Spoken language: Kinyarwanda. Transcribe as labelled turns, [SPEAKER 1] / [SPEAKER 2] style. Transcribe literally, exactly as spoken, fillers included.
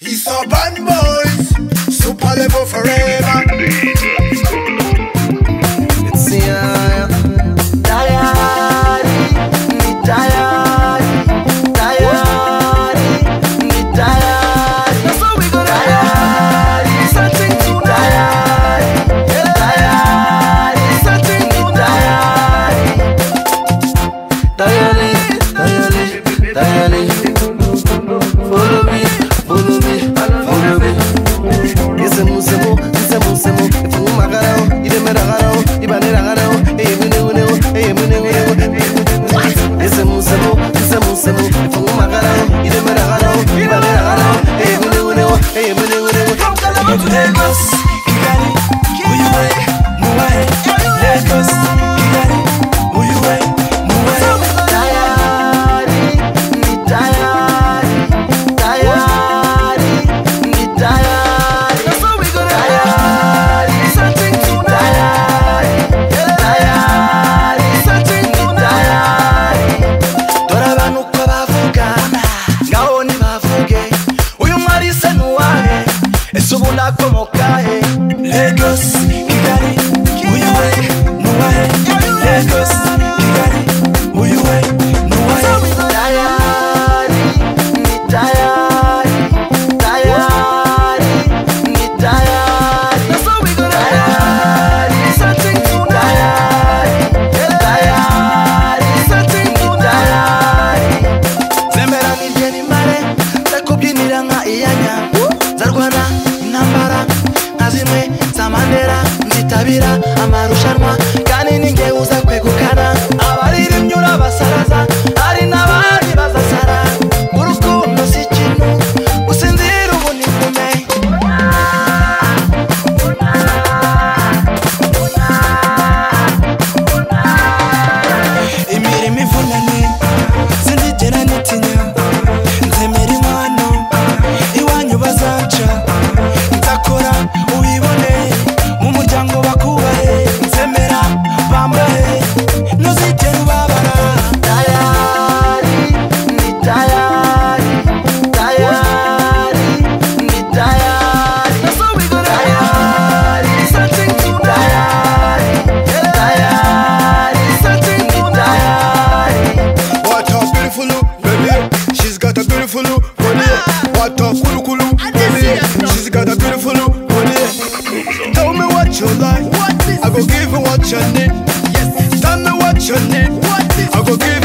[SPEAKER 1] He's urban boys, super level forever.
[SPEAKER 2] It's yeah, tired, me tired, tired, me tired. That's how we go tired, something to tired, tired, something to tired, tired, tired, tired. Follow me, follow me, follow me. Isemu, semu, isemu, semu. Ifu magarao, ide meragarao, ibane ragarao. Eye mune mune, eye mune mune. Isemu, semu, isemu, semu. Ifu magarao, ide meragarao, ibane ragarao. Eye mune mune, eye mune mune. From Calabar to Lagos, Kigali, Uyuwe, Muwe, Lagos, Kigali, Uyuwe, Muwe. Tired, me tired, tired, me tired. That's how we go tired, something to tired, tired, something to tired. Dora abantu ko bavuga, ngaho ntibavuge. Uyu mwari se nuwahe, ese ubu nakomokahe? Lagos, Kigali, Uyuwe, Muwe, Lagos, Kigali, Uyuwe, Muwe. Tired, me tired, tired, me tired. That's how we go tired, something to tired, tired, something to tired. Zembera nijeni mare, takubyinira nka iyanya. Zarwana intambara, nka zimwe za Mandela. Nzitabira amarushanwa, kandi ninjye uza kwegukana. Abaririmbyi urabasaraza, hari n'abandi bazasara. Urukundo si ikintu, usinzira ubu ni kume. Imirimo ivunanye, sinzigera nitinya. Nzemera inkwano, iwanyu bazanca. Nzakora ubibone, mu muryango bakubahe. Nzemera bambahe, ntuzigera ubabara. Tired, me tired, tired, me tired. That's how we go tired, something to tired, tired, something to tired.
[SPEAKER 1] What a beautiful look, baby. She's got a beautiful look, baby. What a kulu kulu, baby. She's got a beautiful look, baby. Tell me what you like, I go give you what you need. Tell me what you need, I go give